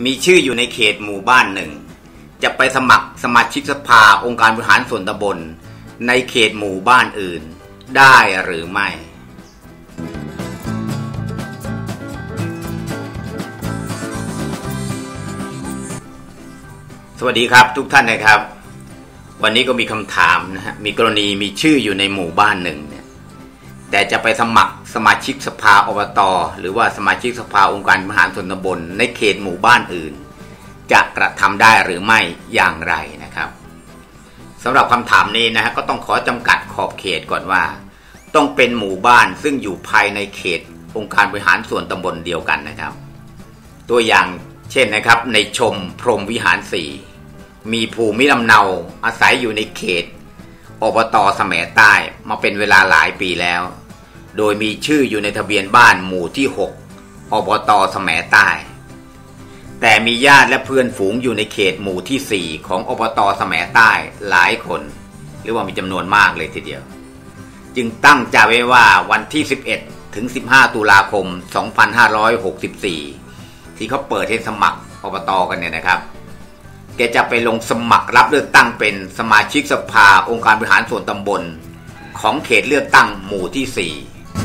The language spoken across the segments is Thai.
มีชื่ออยู่ในเขตหมู่บ้านหนึ่งจะไปสมัครสมาชิกสภาองค์การบริหารส่วนตำบลในเขตหมู่บ้านอื่นได้หรือไม่สวัสดีครับทุกท่านนะครับวันนี้ก็มีคำถามนะฮะมีกรณีมีชื่ออยู่ในหมู่บ้านหนึ่งเนี่ยแต่จะไปสมัครสมาชิกสภาอบต.หรือว่าสมาชิกสภาองค์การบริหารส่วนตำบลในเขตหมู่บ้านอื่นจะกระทำได้หรือไม่อย่างไรนะครับสำหรับคำถามนี้นะฮะก็ต้องขอจำกัดขอบเขตก่อนว่าต้องเป็นหมู่บ้านซึ่งอยู่ภายในเขตองค์การบริหารส่วนตำบลเดียวกันนะครับตัวอย่างเช่นนะครับในชมพรหมวิหาร4มีภูมิลำเนาอาศัยอยู่ในเขตอบต.แสมใต้มาเป็นเวลาหลายปีแล้วโดยมีชื่ออยู่ในทะเบียนบ้านหมู่ที่6อบต.แสมใต้แต่มีญาติและเพื่อนฝูงอยู่ในเขตหมู่ที่4ของอบต.แสมใต้หลายคนหรือว่ามีจำนวนมากเลยทีเดียวจึงตั้งใจไว้ว่าวันที่11ถึง15ตุลาคม2564ที่เขาเปิดให้สมัครอบต.กันเนี่ยนะครับแกจะไปลงสมัครรับเลือกตั้งเป็นสมาชิกสภาองค์การบริหารส่วนตำบลของเขตเลือกตั้งหมู่ที่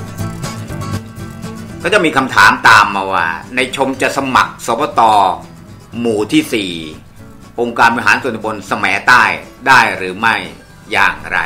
4ก็จะมีคำถามตามมาว่าในชมจะสมัครสปต.หมู่ที่4องค์การบริหารส่วนตำบลแสมใต้ได้หรือไม่อย่างไร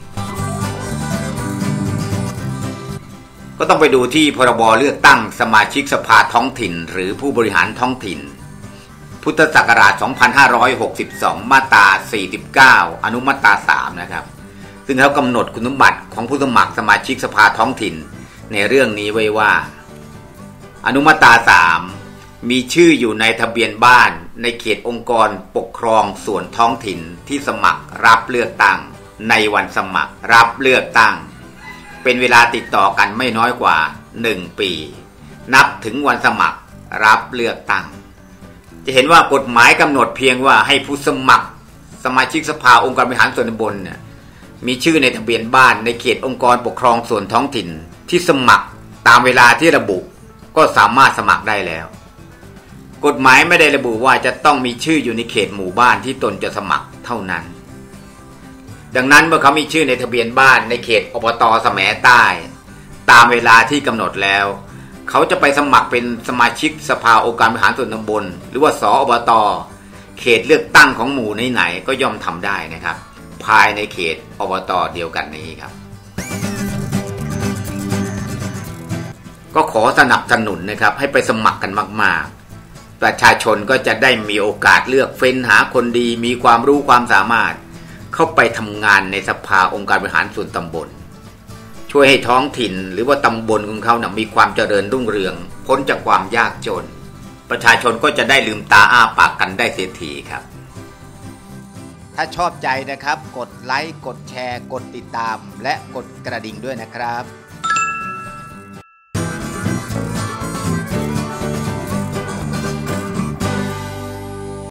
ก็ต้องไปดูที่พรบเลือกตั้งสมาชิกสภาท้องถิ่นหรือผู้บริหารท้องถิ่นพุทธศักราช2562มาตรา49อนุมาตรา3นะครับซึ่งเขากำหนดคุณสมบัติของผู้สมัครสมาชิกสภาท้องถิ่นในเรื่องนี้ไว้ว่าอนุมาตรา3มีชื่ออยู่ในทะเบียนบ้านในเขตองค์กรปกครองส่วนท้องถิ่นที่สมัครรับเลือกตั้งในวันสมัครรับเลือกตั้งเป็นเวลาติดต่อกันไม่น้อยกว่า1ปีนับถึงวันสมัครรับเลือกตั้งจะเห็นว่ากฎหมายกำหนดเพียงว่าให้ผู้สมัครสมาชิกสภาองค์การบริหารส่วนตำบลเนี่ยมีชื่อในทะเบียนบ้านในเขตองค์กรปกครองส่วนท้องถิ่นที่สมัครตามเวลาที่ระบุก็สามารถสมัครได้แล้วกฎหมายไม่ได้ระบุว่าจะต้องมีชื่ออยู่ในเขตหมู่บ้านที่ตนจะสมัครเท่านั้นดังนั้นเมื่อเขามีชื่อในทะเบียนบ้านในเขตอบต.แสมใต้ตามเวลาที่กำหนดแล้วเขาจะไปสมัครเป็นสมาชิกสภาองค์การบริหารส่วนตำบลหรือว่าสอบต.เขตเลือกตั้งของหมู่ไหนๆก็ย่อมทำได้นะครับภายในเขตอบต.เดียวกันนี้ครับก็ขอสนับสนุนนะครับให้ไปสมัครกันมากๆประชาชนก็จะได้มีโอกาสเลือกเฟ้นหาคนดีมีความรู้ความสามารถเข้าไปทำงานในสภาองค์การบริหารส่วนตำบลช่วยให้ท้องถิ่นหรือว่าตำบลของเขามีความเจริญรุ่งเรืองพ้นจากความยากจนประชาชนก็จะได้ลืมตาอ้าปากกันได้เสียทีครับถ้าชอบใจนะครับกดไลค์กดแชร์กดติดตามและกดกระดิ่งด้วยนะครับ